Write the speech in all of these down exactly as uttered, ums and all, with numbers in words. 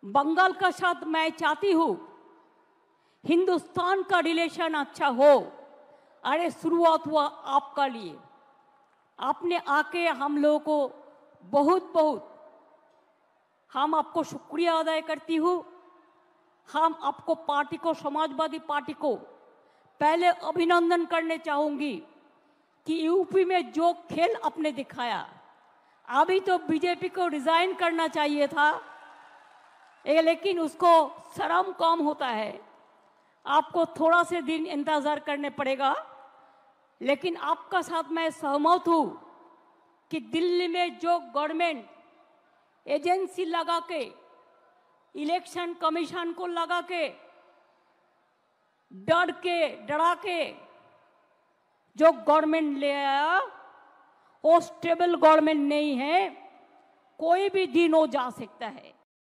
बंगाल का साथ मैं चाहती हूँ हिंदुस्तान का रिलेशन अच्छा हो। अरे शुरुआत हुआ आपका लिए, आपने आके हम लोगों को बहुत बहुत हम आपको शुक्रिया अदा करती हूँ। हम आपको पार्टी को, समाजवादी पार्टी को पहले अभिनंदन करने चाहूंगी कि यूपी में जो खेल आपने दिखाया, अभी तो बीजेपी को रिजाइन करना चाहिए था, लेकिन उसको शर्म कम होता है, आपको थोड़ा से दिन इंतजार करने पड़ेगा। लेकिन आपका साथ मैं सहमत हूँ कि दिल्ली में जो गवर्नमेंट एजेंसी लगा के, इलेक्शन कमीशन को लगा के, डर के डरा के जो गवर्नमेंट ले आया, वो स्टेबल गवर्नमेंट नहीं है। कोई भी दिन हो जा सकता है।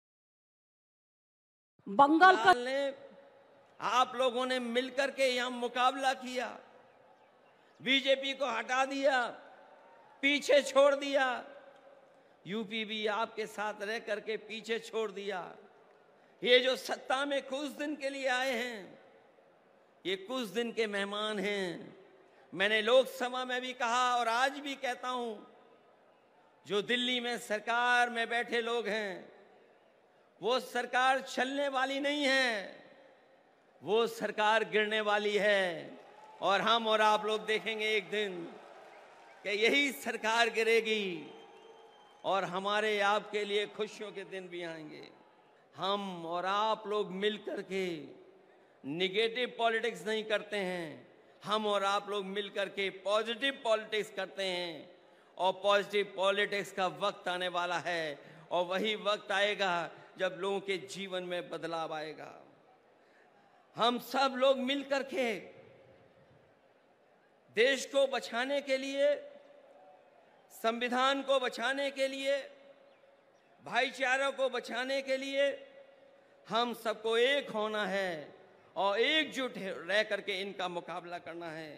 बंगाल का ने आप लोगों ने मिलकर के यहां मुकाबला किया, बीजेपी को हटा दिया, पीछे छोड़ दिया। यूपी भी आपके साथ रह करके पीछे छोड़ दिया। ये जो सत्ता में कुछ दिन के लिए आए हैं, ये कुछ दिन के मेहमान हैं। मैंने लोकसभा में भी कहा और आज भी कहता हूं, जो दिल्ली में सरकार में बैठे लोग हैं, वो सरकार चलने वाली नहीं है, वो सरकार गिरने वाली है। और हम और आप लोग देखेंगे एक दिन कि यही सरकार गिरेगी और हमारे आपके लिए खुशियों के दिन भी आएंगे। हम और आप लोग मिलकर के निगेटिव पॉलिटिक्स नहीं करते हैं, हम और आप लोग मिलकर के पॉजिटिव पॉलिटिक्स करते हैं। और पॉजिटिव पॉलिटिक्स का वक्त आने वाला है, और वही वक्त आएगा जब लोगों के जीवन में बदलाव आएगा। हम सब लोग मिलकर के देश को बचाने के लिए, संविधान को बचाने के लिए, भाईचारा को बचाने के लिए हम सबको एक होना है और एकजुट रह करके इनका मुकाबला करना है।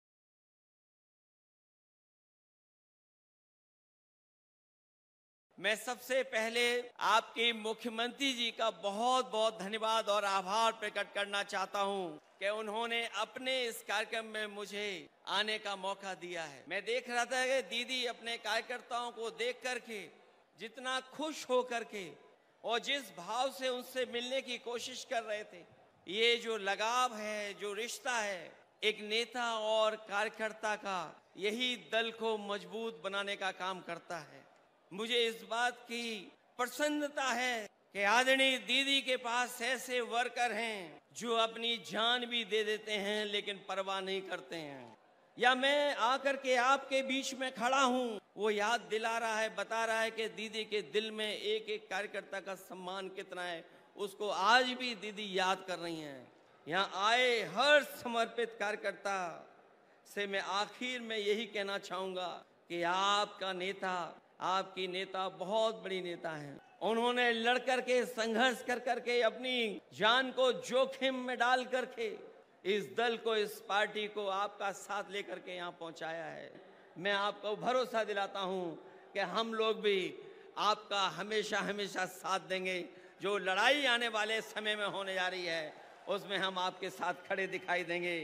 मैं सबसे पहले आपके मुख्यमंत्री जी का बहुत बहुत धन्यवाद और आभार प्रकट करना चाहता हूं कि उन्होंने अपने इस कार्यक्रम में मुझे आने का मौका दिया है। मैं देख रहा था कि दीदी अपने कार्यकर्ताओं को देख करके जितना खुश हो करके और जिस भाव से उनसे मिलने की कोशिश कर रहे थे, ये जो लगाव है, जो रिश्ता है एक नेता और कार्यकर्ता का, यही दल को मजबूत बनाने का काम करता है। मुझे इस बात की प्रसन्नता है कि आदरणीय दीदी के पास ऐसे वर्कर हैं जो अपनी जान भी दे देते हैं लेकिन परवाह नहीं करते हैं। या मैं आकर के आपके बीच में खड़ा हूं, वो याद दिला रहा है, बता रहा है कि दीदी के दिल में एक एक कार्यकर्ता का सम्मान कितना है, उसको आज भी दीदी याद कर रही हैं। यहाँ आए हर समर्पित कार्यकर्ता से मैं आखिर में यही कहना चाहूंगा कि आपका नेता, आपकी नेता बहुत बड़ी नेता हैं। उन्होंने लड़ करके, संघर्ष कर करके, अपनी जान को जोखिम में डाल करके इस दल को, इस पार्टी को आपका साथ लेकर के यहाँ पहुंचाया है। मैं आपको भरोसा दिलाता हूं कि हम लोग भी आपका हमेशा हमेशा साथ देंगे। जो लड़ाई आने वाले समय में होने जा रही है, उसमें हम आपके साथ खड़े दिखाई देंगे।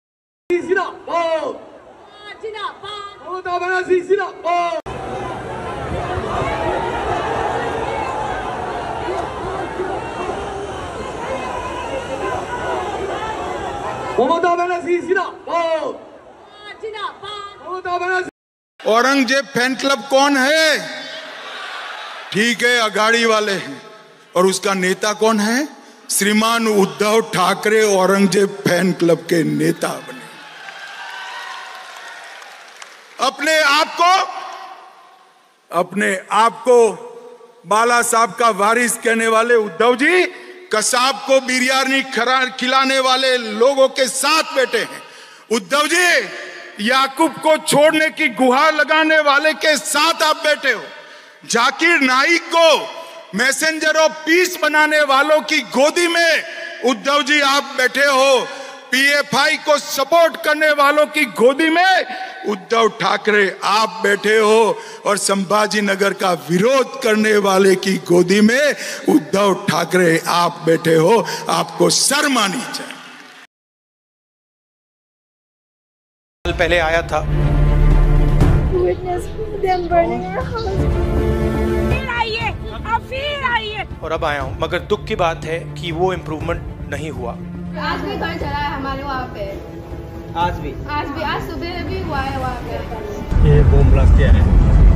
औरंगजेब फैन क्लब कौन है? ठीक है, अघाड़ी वाले हैं। और उसका नेता कौन है? श्रीमान उद्धव ठाकरे औरंगजेब फैन क्लब के नेता बने। अपने आप को अपने आप को बाला साहब का वारिस कहने वाले उद्धव जी कसाब को बिरयानी खिलाने वाले लोगों के साथ बैठे हैं। उद्धव जी याकूब को छोड़ने की गुहार लगाने वाले के साथ आप बैठे हो। जाकिर नाइक को मैसेंजर ऑफ पीस बनाने वालों की गोदी में उद्धव जी आप बैठे हो। पीएफआई को सपोर्ट करने वालों की गोदी में उद्धव ठाकरे आप बैठे हो और संभाजी नगर का विरोध करने वाले की गोदी में उद्धव ठाकरे आप बैठे हो। आपको शर्म आनी चाहिए। पहले आया था, फिर आइए, अब फिर आइए, और अब आया हूँ, मगर दुख की बात है कि वो इम्प्रूवमेंट नहीं हुआ। आज भी घर चला है हमारे वहाँ पे, आज भी आज भी आज सुबह भी हुआ है वहाँ पे। ये बम ब्लास्ट किया है।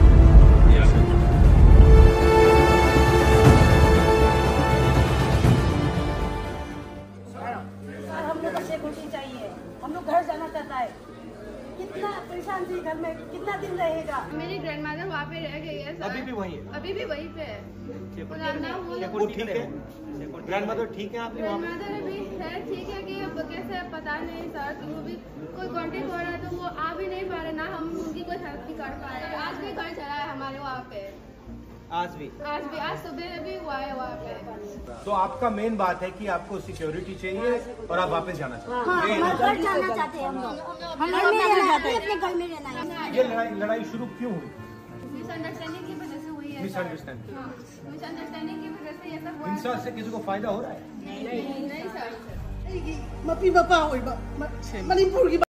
सर हम लोग को सिक्योरिटी चाहिए, हम लोग घर जाना चाहता है। कितना परेशान थी घर में, कितना दिन रहेगा। मेरी ग्रैंडमदर वहाँ पे रह गई है सर। अभी भी वहीं है? अभी भी वहीं पे है। पुराना वो वो ठीक है, ग्रैंडमदर ठीक है आपकी वहाँ पे? ग्रैंडमदर अभी है ठीक है कि अब कैसे पता नहीं सर, कि वो भी कोई कांटेक्ट हो रहा है तो वो आ भी नहीं पा रहे, ना हम उनकी कोई हेल्प भी कर पा रहे हैं। आज भी घर चला है हमारे वहाँ पे, आज भी आज भी आज सुबह भी हुआ है वहाँ पे। तो आपका मेन बात है कि आपको सिक्योरिटी चाहिए और आप वापस जाना चाहते हैं। हाँ, घर जाना चाहते हैं हम लोग, हम घर में रहना चाहते हैं, अपने घर में रहना है। ये लड़ाई लड़ाई शुरू क्यों हुई? मिसअंडरस्टैंडिंग की वजह से हुई है। मिसअंडरस्टैंडिंग हाँ, मिसअंडरस्टैंडिंग की वजह से ये सब हुआ है। हिंसा से किसी को फायदा हो रहा है? नहीं नहीं सर। ꯃꯄꯤ ꯃꯄꯥ ꯑꯣꯏꯕ ꯃꯅꯤꯄꯨꯔꯒꯤ